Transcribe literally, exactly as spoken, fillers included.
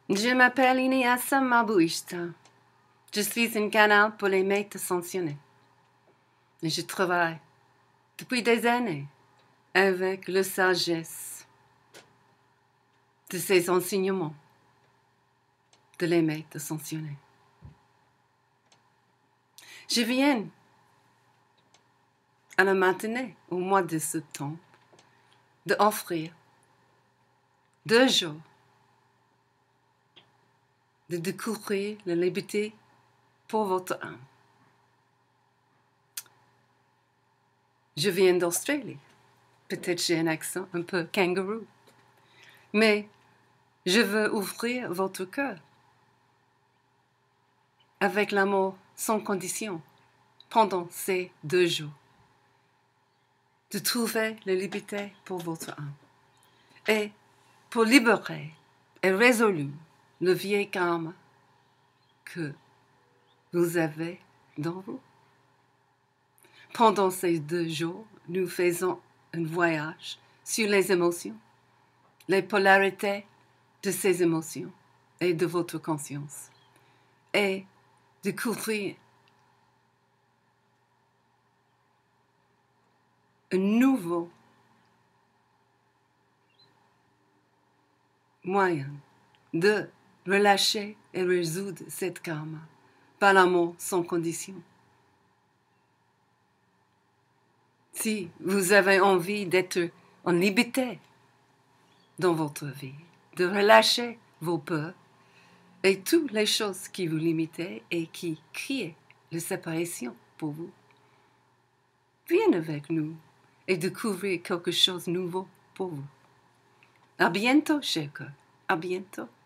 Je m'appelle Inyasa Mabouista. Je suis un canal pour les maîtres ascensionnés. Et je travaille depuis des années avec la sagesse de ces enseignements de les maîtres ascensionnés. Je viens à la matinée, au mois de septembre, d'offrir deux jours de découvrir la liberté pour votre âme. Je viens d'Australie. Peut-être j'ai un accent un peu kangourou. Mais je veux ouvrir votre cœur avec l'amour sans condition pendant ces deux jours. De trouver la liberté pour votre âme. Et pour libérer et résoudre le vieil karma que vous avez dans vous. Pendant ces deux jours, nous faisons un voyage sur les émotions, les polarités de ces émotions et de votre conscience, et découvrir un nouveau moyen de relâcher et résoudre cette karma par l'amour sans condition. Si vous avez envie d'être en liberté dans votre vie, de relâcher vos peurs et toutes les choses qui vous limitent et qui créent la séparation pour vous, venez avec nous et découvrez quelque chose de nouveau pour vous. À bientôt, cher cœur. À bientôt.